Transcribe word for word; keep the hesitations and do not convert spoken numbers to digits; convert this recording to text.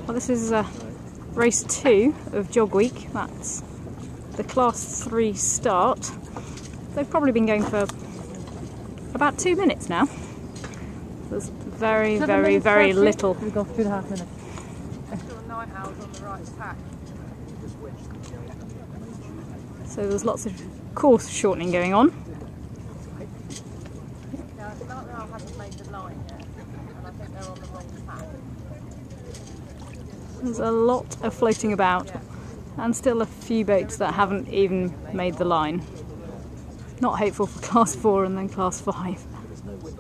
Well, this is uh, race two of Jog Week. That's the class three start. They've probably been going for about two minutes now. There's very, very, very little. We've got two and a half minutes. So there's lots of course shortening going on. There's a lot of floating about, and still a few boats that haven't even made the line. Not hopeful for class four and then class five.